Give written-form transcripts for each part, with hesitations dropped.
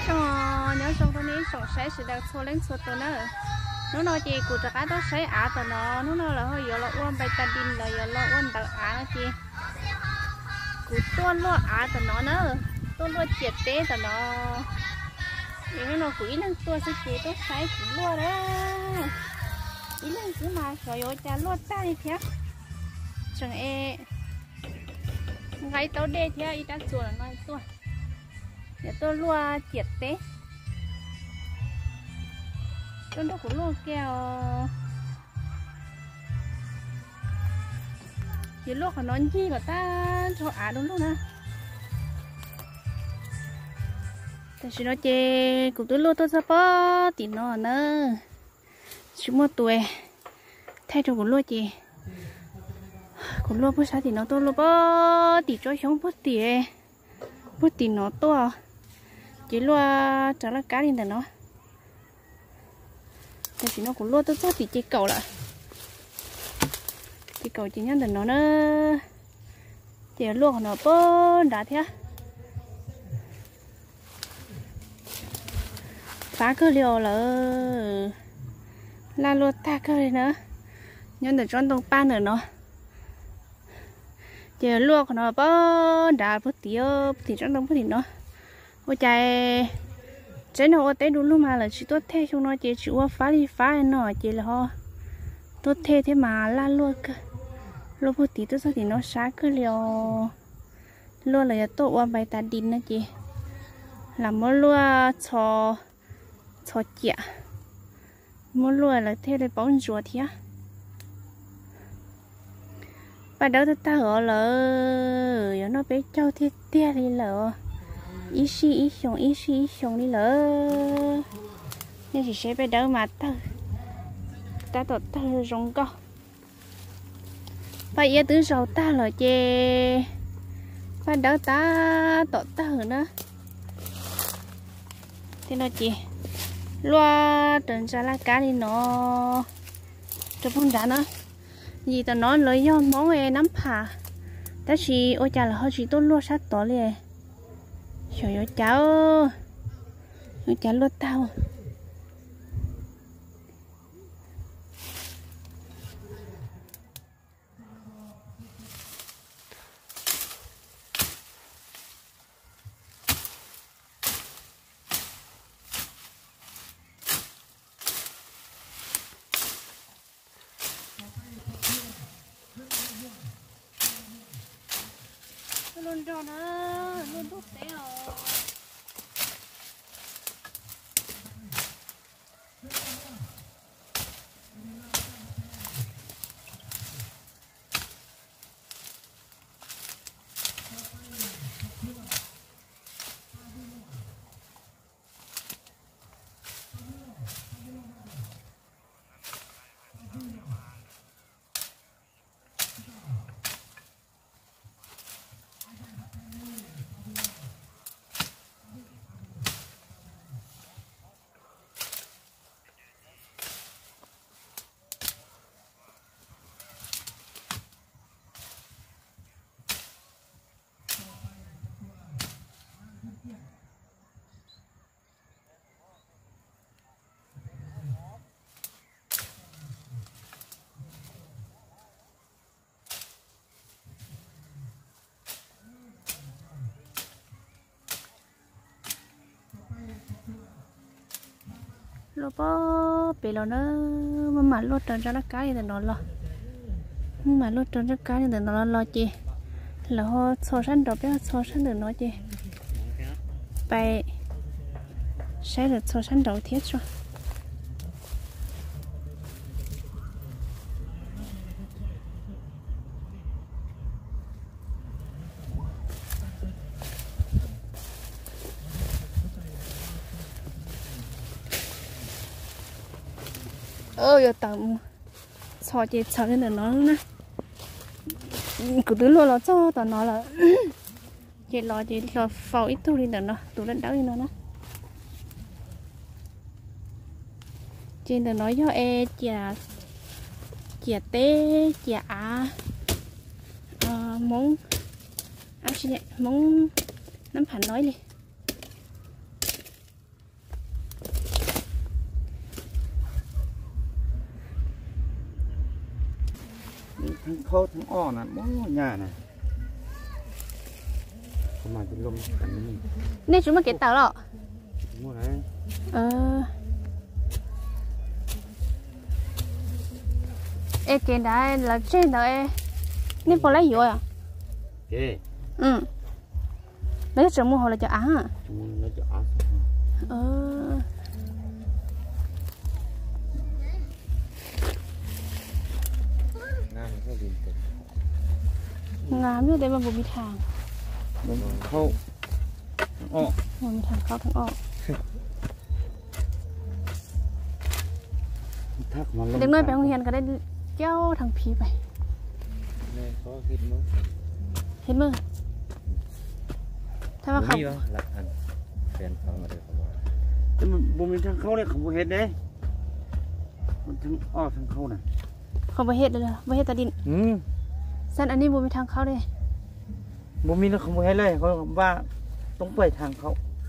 nhớ xong con ấy sống sấy sẽ được xô lên xô tờ nữa nó nói chị cụ chắc đó sấy á tờ nó là hơi giờ là uống bài ta đinh là giờ là uống đặc á nó chị cụ tuôn luôn á tờ nó nữa tuôn luôn triệt tế tờ nó thì nó quỷ lên tua sẽ chị tốt sấy cũng luôn đó ý lên cứ mà rồi cha luôn ta đi thế chẳng e ngay tao đê thế ý đã chùa là nói tôi để tôi lua triệt tế tôi đâu có lua keo chỉ lua của nó chi của ta cho á đúng luôn nè tại vì nó chê cũng tôi lua tôi sao bó thì nó nữa chúng một tuổi thay cho cũng lua chị cũng lua bữa sáng thì nó tôi lua bó thì cho sống bớt thì nó to chỉ lua trả lại cá đi nó thì nó cũng lua tôi thì chỉ cầu lại thì cầu chỉ nhắn nó nữa chỉ lua nó bớt đã thế phá cơ liều là lua ta cơ này nữa nhắn được trong tông pan nữa nó chỉ lua nó bớt đã bớt thì trong tông thì nó ôi trời trái nó ở tới đúng luôn mà là chỉ tốt thế chúng nó chỉ chịu phá đi phá nó chỉ là ho tốt thế thế mà la luôn cơ lúc bữa tí tôi sao thì nó sát cơ liều luôn là tốt qua bài ta đinh nữa chị làm món luôn cho chả món luôn là thế để bón ruột thì á bắt đầu ta ở là nó bé trâu thiết tia đi lợ ý xong đi lỡ nên chỉ sẽ phải đỡ mà ta tổ ta rong co phải giờ tứ sầu ta là chê phải đỡ ta tổ ta nữa thế nó chị loa trần ra lá cá đi nó cho phong đá nữa gì tao nói lấy do món em nắm phà ta chỉ ôi chà là hơi chỉ tốt luôn sát tỏ liền trời ơi cháu luôn tao luôn cho nó luôn đốt té rồi lo bó bị lo nó mà lót trơn cho nó cái thì nó lo mà lót trơn cho cái thì nó lo chi là ho so sánh đồ bé so sánh được nó chi bài sẽ được so sánh đầu thiết rồi giờ tầm sò chị sò lên để nó nè cứ tứ luôn là cho tao nó là chị lo phao ít tu đi để nó tụ lên đảo đi nó chị để nói cho e chả té chả món ăn chị món nấm phản nói đi เข้าทั้งอ้อน่ะม้อหญ้าน่ะเขามาเป็นลมกันนี่นี่chúng mà cái tàu đó ม้อไหน ê cái đấy là trên đó ê nên bỏ lấy rồi à kê lấy chồng mua hồ là cho ăn à nó cho ăn ngắm như thế mà bị thằng khâu bị thằng khâu thằng o đừng nói bé Hồng Hiền cái đấy kéo thằng phí vậy hết mơ thay mà không แต่มันบ่มีทางเข้าเลยเขาบ่เฮ็ดเด้มันทั้งอ้อทั้งเข้าน่ะ không phải hết rồiไม่hết ta đi sân anh đi mua thằng khâu đây บ่มีแล้วเขาบ่เฮ็ดเลยเขาว่าต้องเปิดทางเขา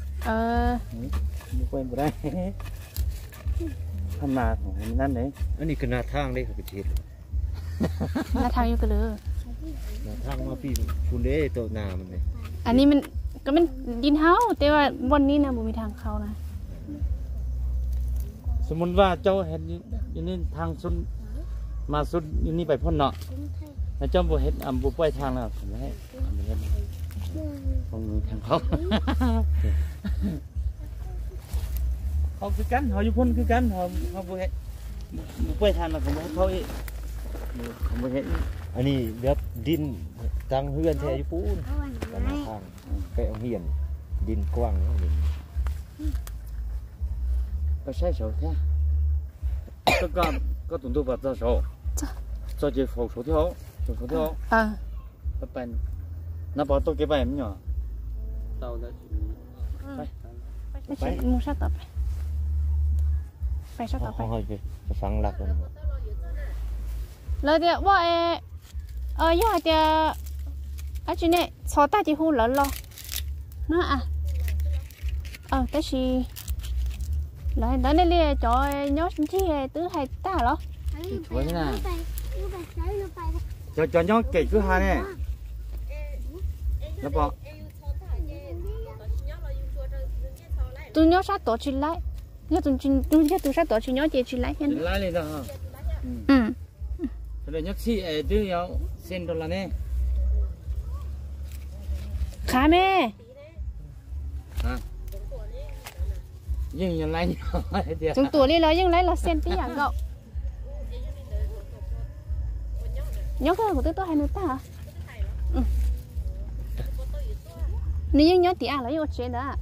บ่เปิดบ่ได้ทำนาของมันนั่นเด้อันนี้คือหน้าทางเด้เขาไปเฮ็ด là thằng yêu cái lừa หน้าทางมาพี่คุณเด้ตัวนามันนี่ anh đi mìnhก็มันดินเฮาแต่ว่าวันนี้นะบ่มีทางเข้านะสมมุติว่าเจ้าเฮ็ดอยู่นี่ทางสุดมาสุดอยู่นี่ไปพ้นเนาะแล้วเจ้าบ่เฮ็ดบ่ปล่อยทางแล้วผมให้เฮ็ดต้องมีทางเขาเขาคือกันเขาอยู่พ้นคือกันเขาบ่เฮ็ดบ่ปล่อยทางแล้วผมให้เขาอีกผมบ่เฮ็ดอันนี้แบบดินทางเฮือนแท้อยู่ปูนกันทางไปเอาเฮียนดินกว้างเนาะก็ใช้手天这个个动作把这手这就手条手条那边那把都给摆没有到的ไปมูชาต่อไปชาต่อไปจะฟังหลักเลยแล้วเดี๋ยวว่าย่าเดี๋ยวanh chị này xóa ta chỉ hú lớn lo nó à tới khi lại đó nên là cho nhớ chi tứ hai ta đó vậy nè cho nhớ kỹ cứ hai nè nó bỏ tôi nhớ sát tổ chuyện lại nhớ tôi nhớ tôi sát tổ chuyện nhớ chuyện lại hen lại lên đó rồi nhớ chi đưa nhau xin đô la nè khá mẹ nhưng nhận lại chúng tuổi đi lấy nhưng lấy là sen tí hàng gậu nhớ cái của tôi hay nữa ta hả nếu nhớ tí lấy ở trên đó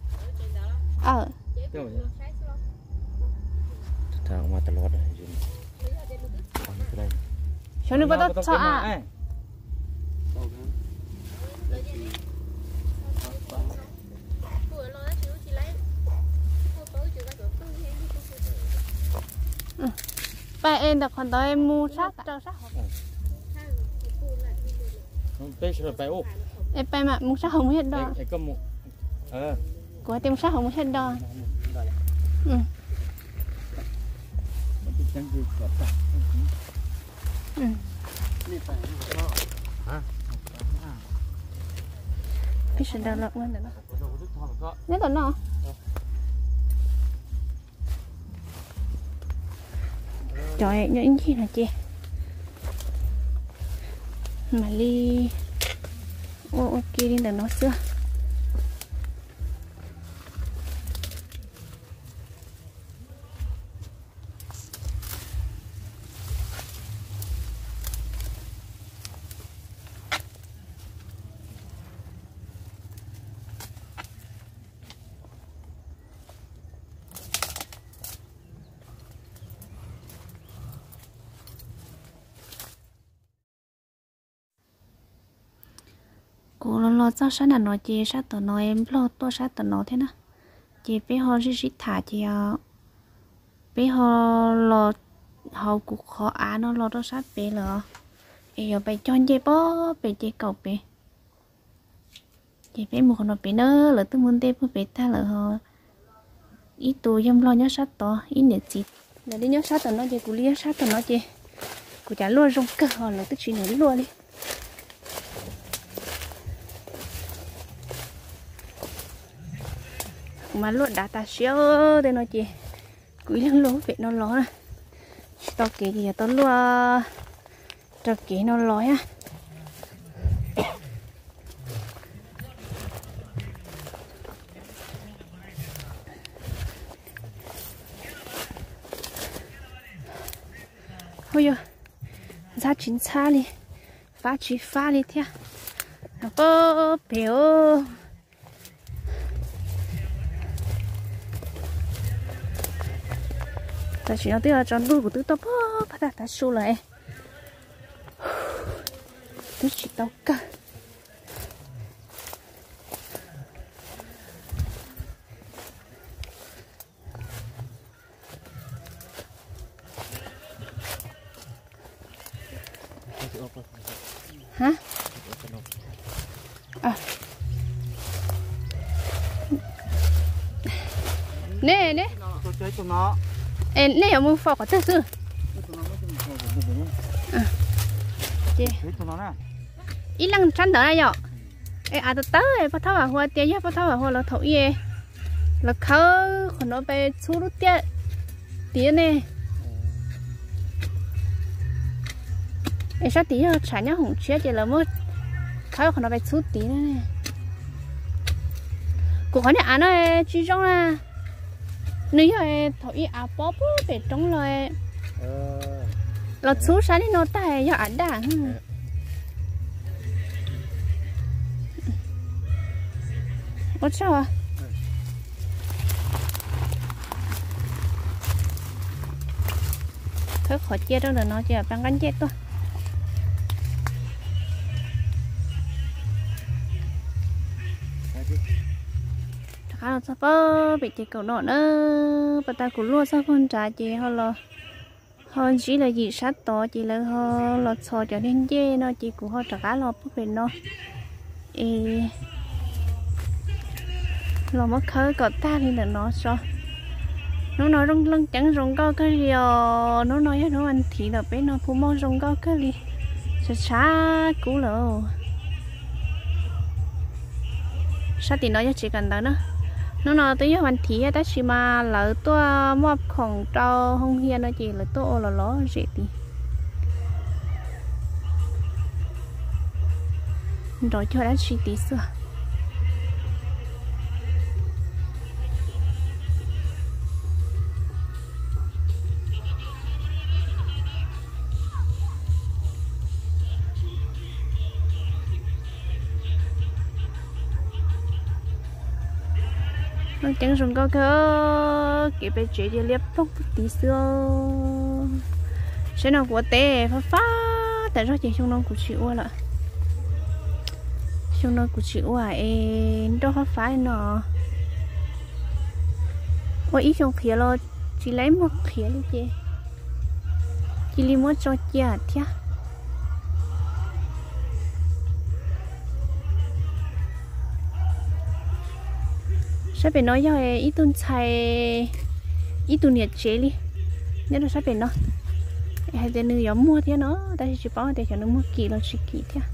thằng mà tao lót này cho nên bắt đầu cho bà em đã còn tới mua sát cho sát đây là bài ô em bà mà mua sát không hết đó có một của em sát không hết đó cái sự đau lợn lên đó nhớ tao nó trời những gì là chị mà ly ô kia đi đừng nói xưa cô lo cho sát là nói chị sát tao nói em lo tôi sát tao nói thế nào chị bé họ chỉ thả chị bé họ lo họ cũng khó á nó lo cho sát bé là giờ bé cho chị bó bé chị cầu bé chị bé một con nó bé nữa là tôi muốn đem bé ta là họ ít tuổi em lo nhớ sát tao ít nhiệt gì để đi nhớ sát tao nói chị cũng đi sát tao nói chị của chả luôn rong cơ họ là tức chỉ nữa luôn đi mà luôn đã ta xíu đây nó chị quý lăng lố vậy nó ló này tao kể gì tao luôn tao kể nó ló á ôi yo ra chín xa đi phá chỉ phá đi theo nó có béo ta chỉ nói tiếc là tròn đuôi của tứ tao bắt đặt ta xu lại tứ chỉ tao cả hả à nè nè tôi chơi tụi nó nè ở mua phò có thứ gì chị ít lăng chăn đỡ này nhở à tới bắt tháo vào hoa tiền nhá bắt tháo vào hoa là thổi ye là khơi còn nó về chú lúc tiền nè sao tí chả nhá hổng chết chỉ là mất khơi còn nó về chú tí nữa nè của họ này ăn này chỉ trong là nếu như thổi à bóp về trong rồi là chú sáng đi nó tay cho ăn đạn ủa sao à thôi khỏi chia đâu là nó chỉ là bằng gắn chết thôi khá là sắp bị chị cầu nọ nữa bà ta cũng luôn sao con trả chị họ là họ chỉ là gì sát to chị là họ là sò cho nên dê nó chị cũng họ trả cá lò bút về nó lò mất khơi cọt ta thì là nó sao nó nói rong lăng chẳng rong cao cái gì nó nói nó ăn thì là bé nó phụ mong rong cao cái gì xa cũ lỡ sao thì nói cho chị cần đó nữa nó nói tới hoàn thì ta chỉ mà lỡ tôi mua khổng trâu không hiền nó chỉ là tôi ô là ló dễ thì rồi cho đã chỉ tí xưa nó chẳng dùng có cơ kịp về chế đi liếp tóc tí xưa sẽ nào của té phá tại sao chị trong nó của chị ua lại trong nó của chị ua em đó phá nó ôi ít trong khía lo chị lấy một khía đi chị đi muốn cho chị à thia sẽ phải nói cho ít tuần xài ít tuần nhiệt chế đi nhất là sẽ phải nói hay tên nữ giống mua thế nó ta chỉ bảo để cho nó mua kỳ là chỉ kỳ thế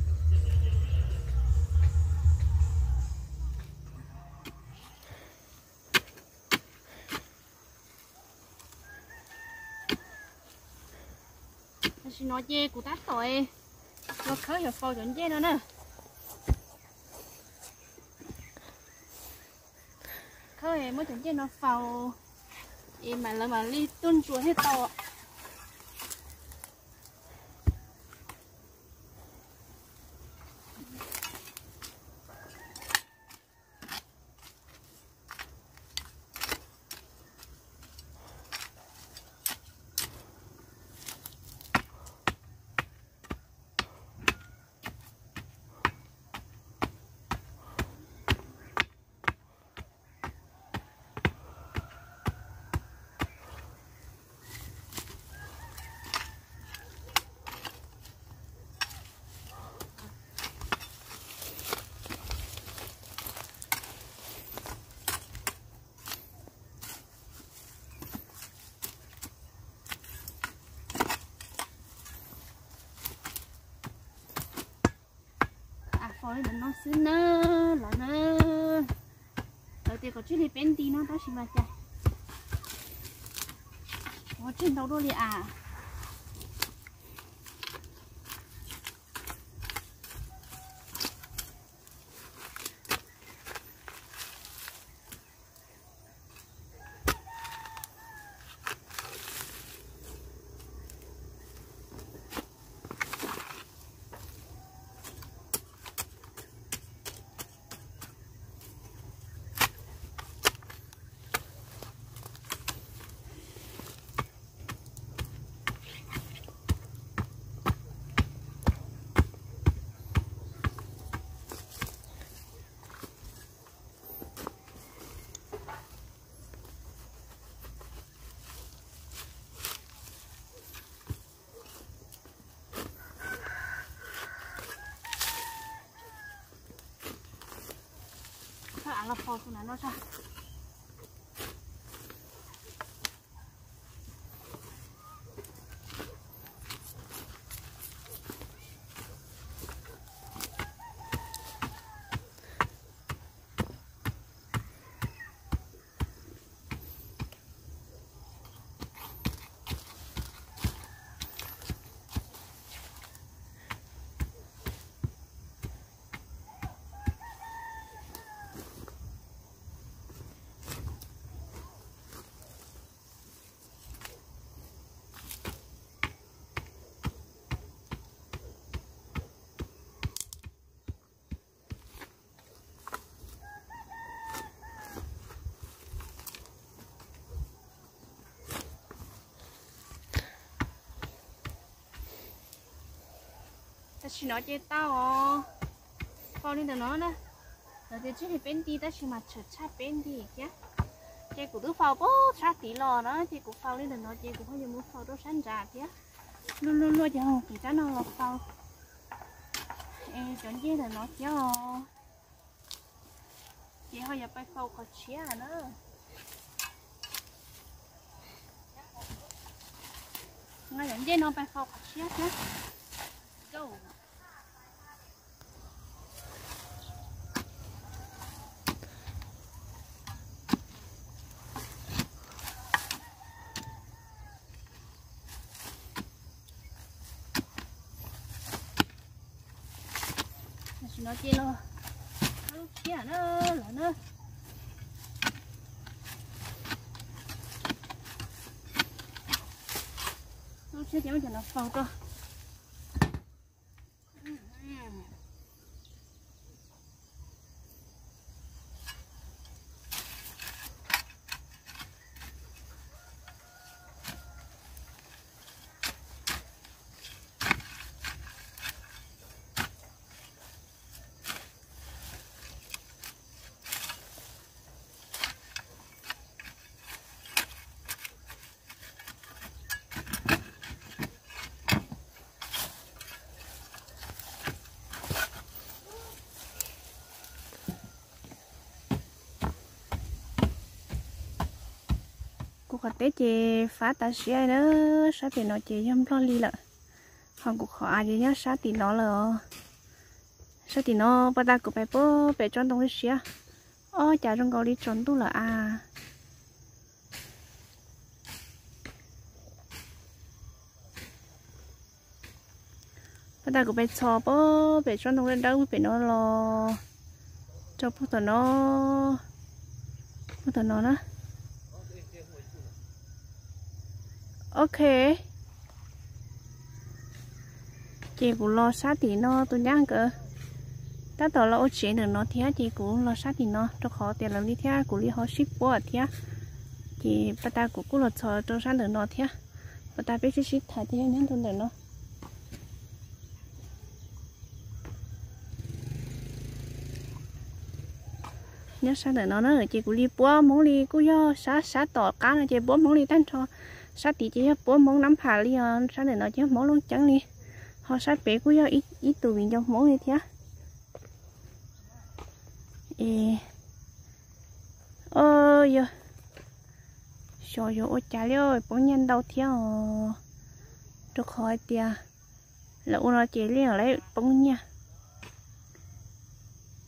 chỉ nói dê của tát tội nó khơi hiểu phao chuẩn dê nữa nè khơi mới chuẩn dê nó phao em mà lại mà đi tuân chùa hết to xứ nơ là nơ đầu tiên có chút thì bên đi nó đó chỉ mà chạy có trên đầu đôi à là phò của nó sao ta chỉ nói chơi tao phao lên được nó nè rồi thì chỉ bên đi ta chỉ mà chợt sát bên đi chứ chơi của đứa phao bố sát tí lò đó thì cũng phao lên được nó chơi cũng không muốn phao đâu sẵn ra chứ luôn luôn luôn cho thì chắc nó là phao em chọn chơi là nó chứ chị hơi giờ bay phao có chia nữa ngay dẫn chơi nó bay phao có chia chứ go nó chia lo nó chia nó là nó chia cho nó phòng cơ có té chè phá ta xé nữa sát thì nó chè dâm lo li lợ không cũng khó gì nhá sát thì nó là sát thì nó bắt ta cũng phải bố phải chọn đông cái xé chả trong cầu đi chọn tu là bắt ta cũng phải cho bố phải chọn đông cái đâu phải nó lo cho bố tao nó đó ok chị cũng lo sát thì nó tôi nhang cơ ta tỏ là ô chế được nó thế chị cũng lo sát thì nó cho khó tiền làm đi theo cũng đi họ ship qua thế chị bà ta cũng lo cho sát được nó thế bà ta biết ship thải thế nên tôi được nó nhớ sát được nó nữa chị cũng đi búa muốn đi cũng do sát tỏ cá là chị búa muốn đi tan cho sát tí chỉ bố món nắm phà li sát để nó chứ món luôn trắng đi họ sát bé của ít tụ mình trong món này thế giờ rồi ôi chả ơi bố nhân đâu theo được khỏi tia là nó chỉ liền lấy bông nha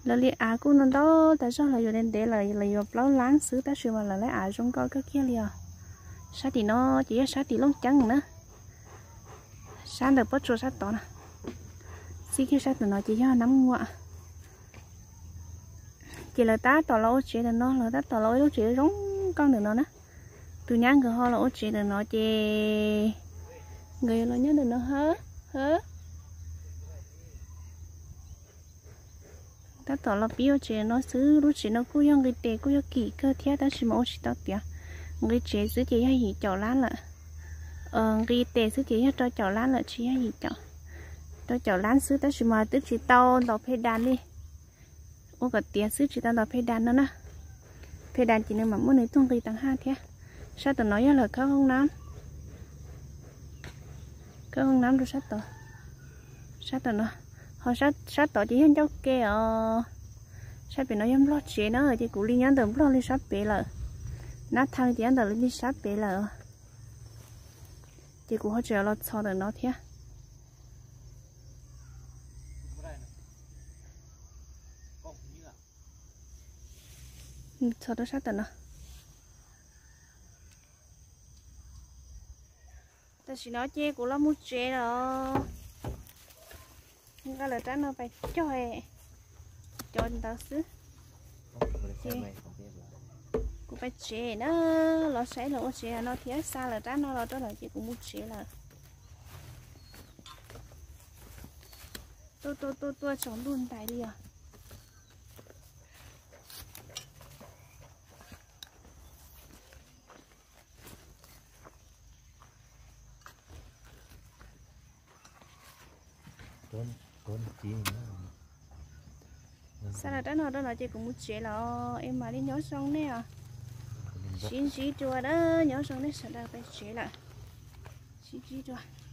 là li à cũng nó đó tại sao là giờ đến để là giờ lâu láng xứ ta sử mà là lấy à trong coi cái kia liền sao thì nó chỉ sao thì lông trắng nữa sao được bắt chuột sao to nè xí kia sao tụi nó chỉ cho nắm ngoạ chỉ là ta tỏ lâu chỉ là nó là ta tỏ lâu chỉ giống con được nó nè tụi nhang cửa ho là chỉ được nó chỉ người nó nhớ được nó hớ hớ ta tỏ là biểu chỉ nó xứ lúc chỉ nó cứ yang người tè cứ yang kỳ cơ thế ta chỉ mau chỉ tao tiệt người chế xứ chỉ hay gì chảo lán là người tè xứ chỉ cho chảo lán là chỉ hay gì chảo lán xứ ta chỉ mà tức chỉ tao đào phê đàn đi ô cái tiền xứ chỉ tao đào phê đàn nữa nè phê đàn chỉ nên mà muốn lấy tung cây tầng hai thế sao tao nói là có không nám rồi sát tao nó họ sát tao chỉ hơn cháu kia sát bị nó dám lót chế nó thì cụ liên nhắn từ lót lên sát bể là nát thang thì anh từ lên sát bể là thì cụ họ chờ lót sau từ nó thế sau đó sát tao nó ta chỉ nói chê của nó muốn chê rồi cái là trắng nó phải cho người ta xứ cũng phải chê nó nó sẽ là chê nó thiệt xa là trắng nó đó là chị cũng muốn chê là tôi chọn luôn tại đi à con chị sao là đó là chị cũng muốn chế là em mà đi nhớ xong nè à xin chùa đó nhớ xong đấy sao đã phải chế lại xin chùa